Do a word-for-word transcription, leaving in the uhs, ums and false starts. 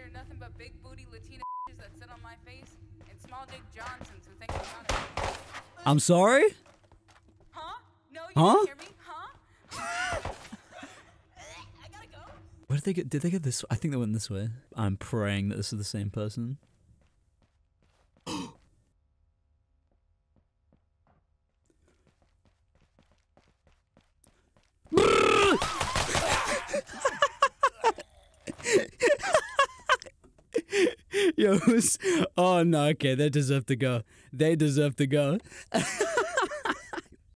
are nothing but big booty Latina that sit on my face and small dick Johnsons who think I'm not a I'm sorry? Huh? No, you Huh? didn't hear me? Huh? I gotta go. Where did they get? Did they get this? I think they went this way. I'm praying that this is the same person. Yo, who's- oh no, okay, they deserve to go. They deserve to go.